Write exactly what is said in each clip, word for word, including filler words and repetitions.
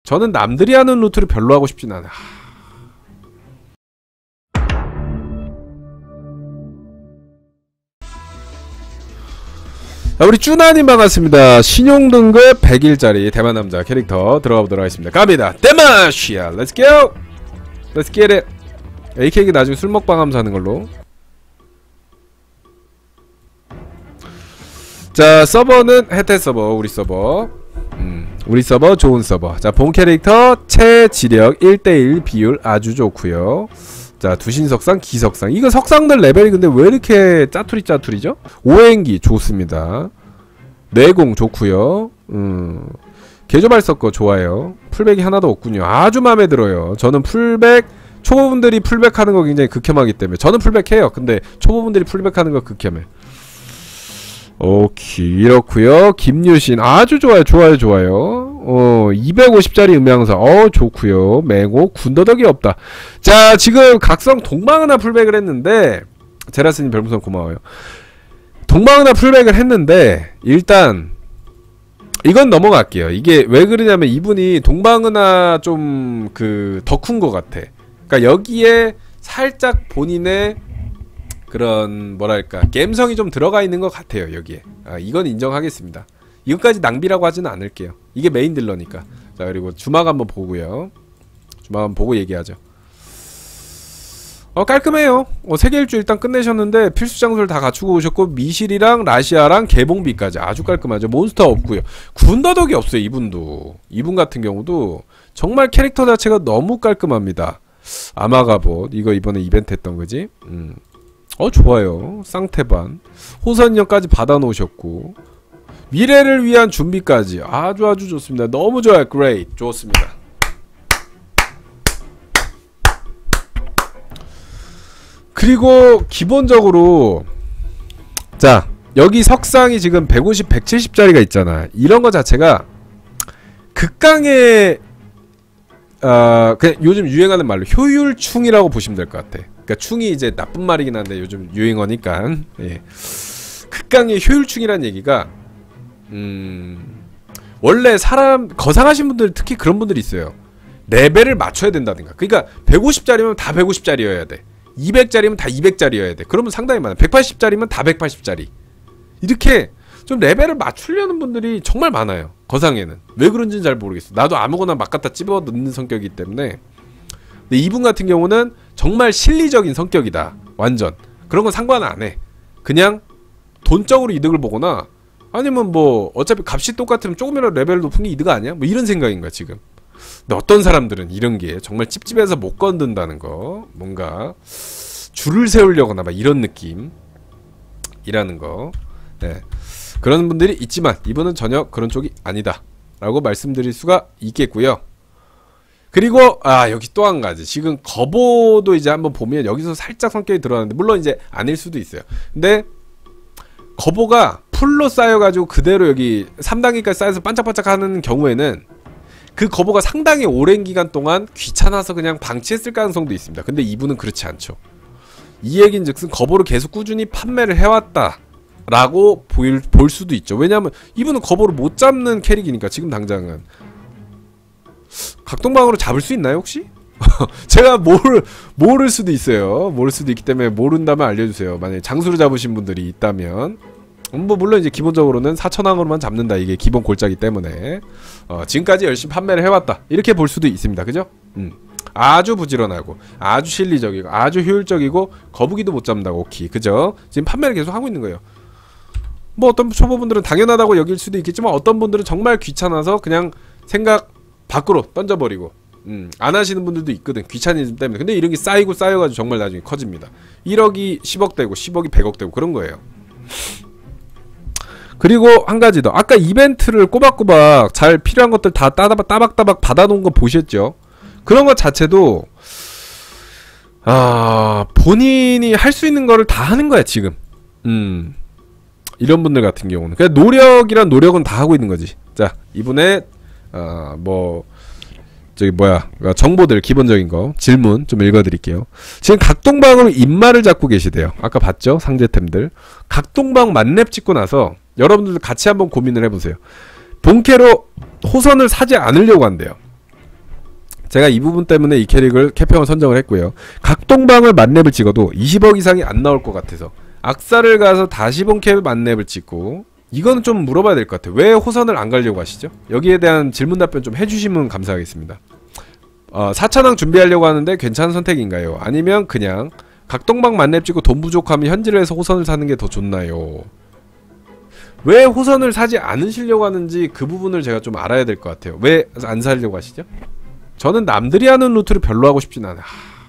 저는 남들이 하는 루트를 별로 하고 싶진 않아요. 자, 우리 쭈나님 반갑습니다. 신용 등급 백 일짜리 대만 남자 캐릭터 들어가 보도록 하겠습니다. 갑니다. 대마시아 렛츠 고! 렛츠 겟 잇! 에이케이가 나중에 술 먹방 하면서 하는 걸로. 자, 서버는 혜태 서버, 우리 서버. 음, 우리 서버 좋은 서버. 자, 본 캐릭터 체지력 일 대 일 비율 아주 좋고요. 자, 두신석상, 기석상. 이거 석상들 레벨이 근데 왜 이렇게 짜투리 짜투리죠? 오행기 좋습니다. 내공 좋고요. 음, 개조발 섞어 좋아요. 풀백이 하나도 없군요. 아주 마음에 들어요. 저는 풀백, 초보분들이 풀백 하는 거 굉장히 극혐하기 때문에. 저는 풀백 해요. 근데 초보분들이 풀백 하는 거 극혐해. 오케이, 이렇구요. 김유신 아주 좋아요. 좋아요 좋아요. 어 이백오십짜리 음향사 어 좋구요. 맹호 군더더기 없다. 자, 지금 각성 동방은하 풀백을 했는데, 제라스님 별풍선 고마워요. 동방은하 풀백을 했는데 일단 이건 넘어갈게요. 이게 왜 그러냐면 이분이 동방은하 좀 그 덕후인 것 같아. 그러니까 여기에 살짝 본인의 그런 뭐랄까 갬성이 좀 들어가 있는 것 같아요. 여기에. 아, 이건 인정하겠습니다. 이것까지 낭비라고 하지는 않을게요. 이게 메인 딜러니까. 자, 그리고 주막 한번 보고요. 주막 한번 보고 얘기하죠. 어 깔끔해요. 어, 세계 일주 일단 끝내셨는데 필수 장소를 다 갖추고 오셨고, 미실이랑 라시아랑 개봉비까지 아주 깔끔하죠. 몬스터 없고요. 군더더기 없어요. 이분도. 이분 같은 경우도 정말 캐릭터 자체가 너무 깔끔합니다. 아마가봇 이거 이번에 이벤트 했던 거지. 음. 어 좋아요. 쌍태반 호선역까지 받아놓으셨고, 미래를 위한 준비까지 아주 아주 좋습니다. 너무 좋아요. great. 좋습니다. 그리고 기본적으로 자, 여기 석상이 지금 백오십, 백칠십짜리가 있잖아. 이런 거 자체가 극강의 어, 그냥 요즘 유행하는 말로 효율충이라고 보시면 될 것 같아. 그러니까 충이 이제 나쁜 말이긴 한데 요즘 유행어니까. 예. 극강의 효율충이라는 얘기가 음, 원래 사람 거상하신 분들 특히 그런 분들이 있어요. 레벨을 맞춰야 된다든가. 그러니까 백오십짜리면 다 백오십짜리여야 돼. 이백짜리면 다 이백짜리여야 돼. 그러면 상당히 많아. 백팔십짜리면 다 백팔십짜리. 이렇게 좀 레벨을 맞추려는 분들이 정말 많아요. 거상에는. 왜 그런지는 잘 모르겠어. 나도 아무거나 막 갖다 집어 넣는 성격이기 때문에. 근데 이분 같은 경우는 정말 실리적인 성격이다. 완전. 그런 건 상관 안 해. 그냥 돈적으로 이득을 보거나 아니면 뭐 어차피 값이 똑같으면 조금이라도 레벨 높은 게 이득 아니야? 뭐 이런 생각인 거야 지금. 근데 어떤 사람들은 이런 게 정말 찝찝해서 못 건든다는 거, 뭔가 줄을 세우려거나 막 이런 느낌이라는 거. 네. 그런 분들이 있지만 이분은 전혀 그런 쪽이 아니다 라고 말씀드릴 수가 있겠고요. 그리고 아 여기 또 한 가지. 지금 거보도 이제 한번 보면 여기서 살짝 성격이 들어가는데, 물론 이제 아닐 수도 있어요. 근데 거보가 풀로 쌓여가지고 그대로 여기 삼 단계까지 쌓여서 반짝반짝 하는 경우에는 그 거보가 상당히 오랜 기간 동안 귀찮아서 그냥 방치했을 가능성도 있습니다. 근데 이분은 그렇지 않죠. 이 얘긴즉슨 거보를 계속 꾸준히 판매를 해왔다 라고 보일, 볼 수도 있죠. 왜냐하면 이분은 거보를 못 잡는 캐릭이니까. 지금 당장은 각동방으로 잡을 수 있나요 혹시? 제가 모를, 모를 수도 있어요. 모를 수도 있기 때문에 모른다면 알려주세요. 만약에 장수로 잡으신 분들이 있다면. 뭐 물론 이제 기본적으로는 사천왕으로만 잡는다, 이게 기본 골짜기 때문에. 어, 지금까지 열심히 판매를 해왔다 이렇게 볼 수도 있습니다. 그죠? 음. 아주 부지런하고 아주 실리적이고 아주 효율적이고 거북이도 못 잡는다고. 오케이. 그죠? 지금 판매를 계속 하고 있는 거예요. 뭐 어떤 초보분들은 당연하다고 여길 수도 있겠지만 어떤 분들은 정말 귀찮아서 그냥 생각 밖으로 던져버리고 음, 안 하시는 분들도 있거든. 귀차니즘 때문에. 근데 이런 게 쌓이고 쌓여가지고 정말 나중에 커집니다. 일억이 십억 되고 십억이 백억 되고 그런 거예요. 그리고 한 가지 더. 아까 이벤트를 꼬박꼬박 잘 필요한 것들 다 따박, 따박따박 받아놓은 거 보셨죠? 그런 것 자체도 아, 본인이 할 수 있는 거를 다 하는 거야 지금. 음, 이런 분들 같은 경우는 그냥 노력이란 노력은 다 하고 있는 거지. 자, 이분의 어, 뭐 저기 뭐야 정보들 기본적인 거 질문 좀 읽어드릴게요. 지금 각동방으로 입마를 잡고 계시대요. 아까 봤죠? 상제템들. 각동방 만렙 찍고 나서 여러분들도 같이 한번 고민을 해보세요. 본캐로 호선을 사지 않으려고 한대요. 제가 이 부분 때문에 이 캐릭을 캐평을 선정을 했고요. 각동방을 만렙을 찍어도 이십억 이상이 안 나올 것 같아서 악사를 가서 다시 본캡 만렙을 찍고, 이거는 좀 물어봐야 될 것 같아요. 왜 호선을 안 가려고 하시죠? 여기에 대한 질문 답변 좀 해주시면 감사하겠습니다. 어, 사천왕 준비하려고 하는데 괜찮은 선택인가요? 아니면 그냥 각동방 만렙 찍고 돈 부족하면 현질을 해서 호선을 사는 게 더 좋나요? 왜 호선을 사지 않으시려고 하는지 그 부분을 제가 좀 알아야 될 것 같아요. 왜 안 사려고 하시죠? 저는 남들이 하는 루트를 별로 하고 싶진 않아요.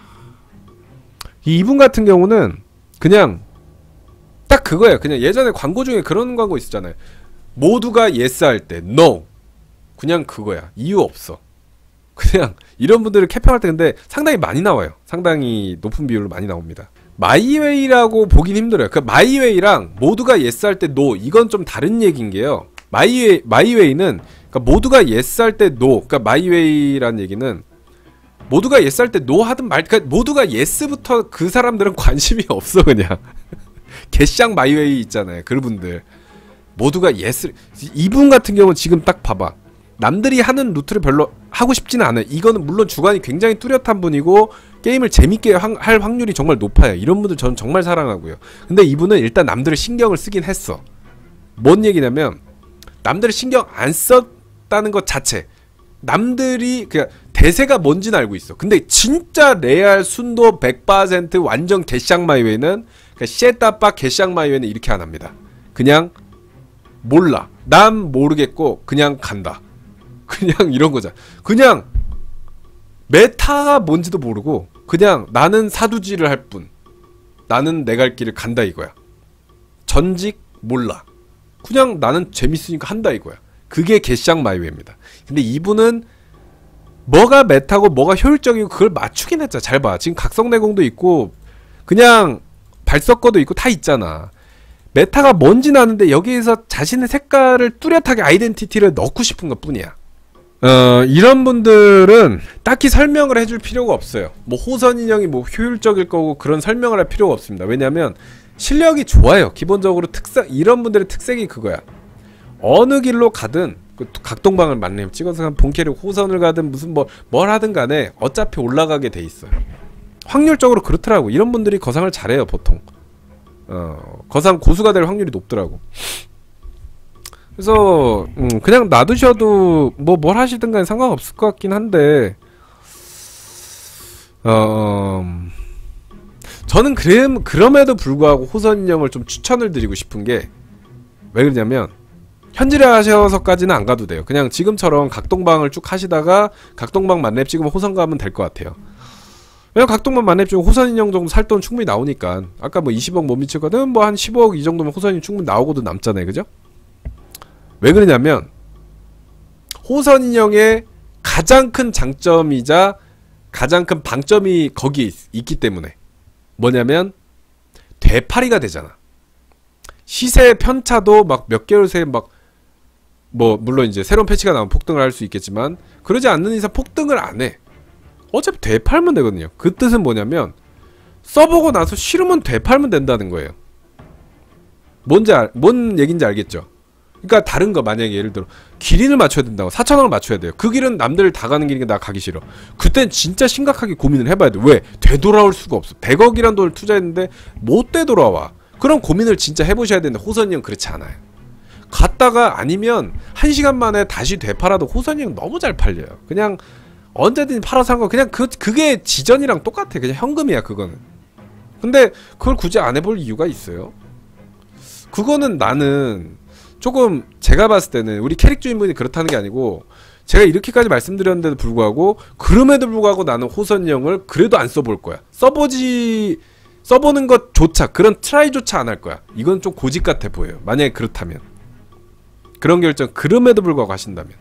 이분 같은 경우는 그냥 딱 그거예요. 그냥 예전에 광고 중에 그런 광고 있었잖아요. 모두가 yes 할 때 no. 그냥 그거야. 이유 없어. 그냥 이런 분들을 캐평할 때 근데 상당히 많이 나와요. 상당히 높은 비율로 많이 나옵니다. 마이웨이라고 보긴 힘들어요. 그 마이웨이랑 모두가 yes 할 때 no, 이건 좀 다른 얘기인 게요. 마이웨이, 마이웨이는 그러니까 모두가 yes 할 때 no, 그러니까 마이웨이라는 얘기는 모두가 yes 할 때 no 하든 말, 그러니까 모두가 yes부터 그 사람들은 관심이 없어. 그냥 개쌍 마이웨이 있잖아요. 그분들 모두가 yes. 이분 같은 경우는 지금 딱 봐봐. 남들이 하는 루트를 별로 하고 싶지는 않아요. 이거는 물론 주관이 굉장히 뚜렷한 분이고 게임을 재밌게 할 확률이 정말 높아요. 이런 분들 저는 정말 사랑하고요. 근데 이분은 일단 남들을 신경을 쓰긴 했어. 뭔 얘기냐면 남들을 신경 안 썼다는 것 자체, 남들이 그냥 대세가 뭔지는 알고 있어. 근데 진짜 레알 순도 백 퍼센트 완전 개쌍 마이웨이는, 그러니까 쉣따빠 개쌍 마이웨이는 이렇게 안 합니다. 그냥 몰라. 난 모르겠고 그냥 간다. 그냥 이런 거잖아. 그냥 메타가 뭔지도 모르고 그냥 나는 사두지를 할 뿐. 나는 내 갈 길을 간다 이거야. 전직 몰라. 그냥 나는 재밌으니까 한다 이거야. 그게 개쌍 마이웨이입니다. 근데 이분은 뭐가 메타고 뭐가 효율적이고 그걸 맞추긴 했잖아. 잘 봐. 지금 각성내공도 있고 그냥 발석거도 있고 다 있잖아. 메타가 뭔지는 아는데 여기에서 자신의 색깔을 뚜렷하게 아이덴티티를 넣고 싶은 것 뿐이야. 어, 이런 분들은 딱히 설명을 해줄 필요가 없어요. 뭐 호선 인형이 뭐 효율적일 거고 그런 설명을 할 필요가 없습니다. 왜냐면 실력이 좋아요. 기본적으로 특성, 이런 분들의 특색이 그거야. 어느 길로 가든 그 각동방을 만렙 찍어서 본캐릭 호선을 가든 무슨 뭐 뭘 하든 간에 어차피 올라가게 돼 있어요. 확률적으로 그렇더라고. 이런 분들이 거상을 잘해요 보통. 어, 거상 고수가 될 확률이 높더라고. 그래서 음, 그냥 놔두셔도 뭐 뭘 하시든 간에 상관없을 것 같긴 한데, 어, 저는 그럼, 그럼에도 불구하고 호선 인형을 좀 추천을 드리고 싶은 게, 왜 그러냐면 현질을 하셔서까지는 안 가도 돼요. 그냥 지금처럼 각동방을 쭉 하시다가 각동방 만렙 찍으면 호선 가면 될 것 같아요. 왜냐면 각동방 만렙 찍으면 호선 인형 정도 살 돈 충분히 나오니까. 아까 뭐 이십억 못 미치거든 뭐 한 십억 이 정도면 호선이 충분히 나오고도 남잖아요. 그죠? 왜 그러냐면 호선 인형의 가장 큰 장점이자 가장 큰 방점이 거기에 있, 있기 때문에, 뭐냐면 되팔이가 되잖아. 시세 편차도 막 몇 개월 새에 막 뭐 물론 이제 새로운 패치가 나오면 폭등을 할 수 있겠지만 그러지 않는 이상 폭등을 안 해. 어차피 되팔면 되거든요. 그 뜻은 뭐냐면 써보고 나서 싫으면 되팔면 된다는 거예요. 뭔지 알, 뭔 얘기인지 알겠죠? 그러니까 다른 거, 만약에 예를 들어 기린을 맞춰야 된다고 사천왕을 맞춰야 돼요. 그 길은 남들 다 가는 길이니까 나 가기 싫어. 그땐 진짜 심각하게 고민을 해봐야 돼. 왜? 되돌아올 수가 없어. 백억이란 돈을 투자했는데 못 되돌아와. 그럼 고민을 진짜 해보셔야 되는데 호선이 형 그렇지 않아요. 갔다가 아니면 한 시간 만에 다시 되팔아도 호선이 형 너무 잘 팔려요. 그냥 언제든 팔아서 한 거 그냥 그, 그게 지전이랑 똑같아. 그냥 현금이야 그거는. 근데 그걸 굳이 안 해볼 이유가 있어요? 그거는 나는 조금 제가 봤을 때는 우리 캐릭 주인분이 그렇다는 게 아니고, 제가 이렇게까지 말씀드렸는데도 불구하고 그럼에도 불구하고 나는 호선형을 그래도 안 써볼 거야. 써보지 써보는 것조차, 그런 트라이조차 안 할 거야. 이건 좀 고집 같아 보여요. 만약에 그렇다면, 그런 결정 그럼에도 불구하고 하신다면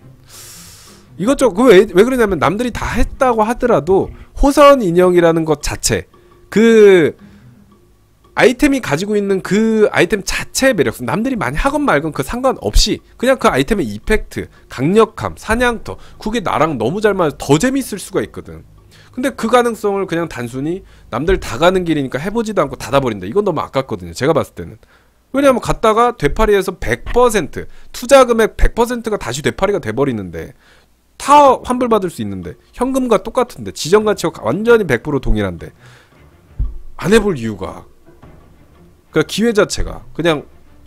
이것저것. 왜, 왜 그러냐면 남들이 다 했다고 하더라도 호선 인형이라는 것 자체, 그 아이템이 가지고 있는 그 아이템 자체의 매력성, 남들이 많이 하건 말건 그 상관없이 그냥 그 아이템의 이펙트, 강력함, 사냥터, 그게 나랑 너무 잘 맞아서 더 재밌을 수가 있거든. 근데 그 가능성을 그냥 단순히 남들 다 가는 길이니까 해보지도 않고 닫아버린다. 이건 너무 아깝거든요. 제가 봤을 때는. 왜냐면 갔다가 되팔이에서 백 퍼센트 투자 금액 백 퍼센트가 다시 되팔이가 돼버리는데 다 환불받을 수 있는데 현금과 똑같은데 지정가치와 완전히 백 퍼센트 동일한데 안 해볼 이유가 그러니까 기회 자체가 그냥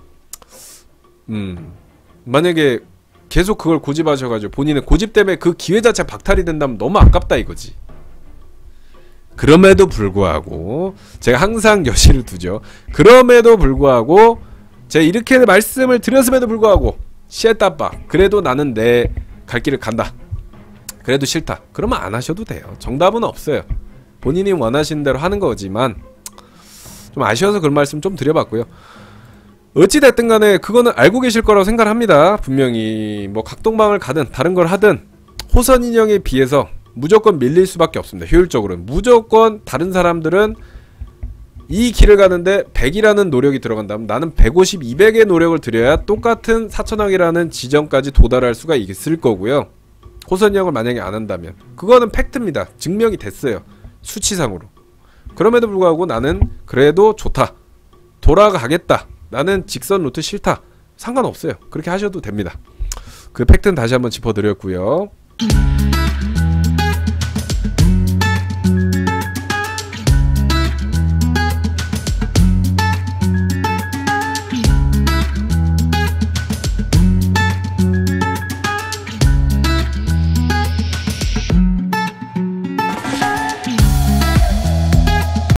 음 만약에 계속 그걸 고집하셔가지고 본인의 고집 때문에 그 기회 자체가 박탈이 된다면 너무 아깝다 이거지. 그럼에도 불구하고 제가 항상 여지를 두죠. 그럼에도 불구하고 제가 이렇게 말씀을 드렸음에도 불구하고 씨에따빠 그래도 나는 내 갈 길을 간다. 그래도 싫다. 그러면 안 하셔도 돼요. 정답은 없어요. 본인이 원하시는 대로 하는 거지만 좀 아쉬워서 그런 말씀 좀 드려봤고요. 어찌됐든 간에 그거는 알고 계실 거라고 생각을 합니다. 분명히 뭐 각동방을 가든 다른 걸 하든 호선 인형에 비해서 무조건 밀릴 수밖에 없습니다. 효율적으로는 무조건 다른 사람들은 이 길을 가는데 백이라는 노력이 들어간다면 나는 백오십, 이백의 노력을 들여야 똑같은 사천왕이라는 지점까지 도달할 수가 있을 거고요. 호선 인형을 만약에 안 한다면 그거는 팩트입니다. 증명이 됐어요. 수치상으로. 그럼에도 불구하고 나는 그래도 좋다. 돌아가겠다. 나는 직선 루트 싫다. 상관없어요. 그렇게 하셔도 됩니다. 그 팩트는 다시 한번 짚어드렸고요.